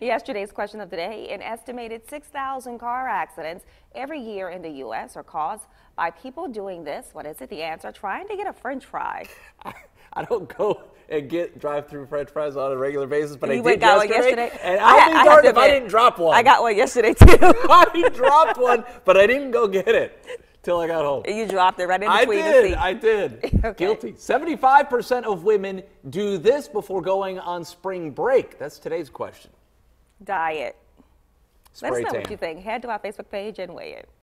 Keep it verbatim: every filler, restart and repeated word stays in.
Yesterday's question of the day: an estimated six thousand car accidents every year in the U S are caused by people doing this. What is it? The answer: trying to get a French fry. I, I don't go and get drive-through French fries on a regular basis, but you I did got yesterday, one yesterday. and I'll be darned if I didn't drop one. I got one yesterday too. I dropped one, but I didn't go get it till I got home. You dropped it right in I between did, the seats. I did. Okay. Guilty. seventy-five percent of women do this before going on spring break. That's today's question. Diet. Let us Spray know tan. what you think. Head to our Facebook page and weigh in.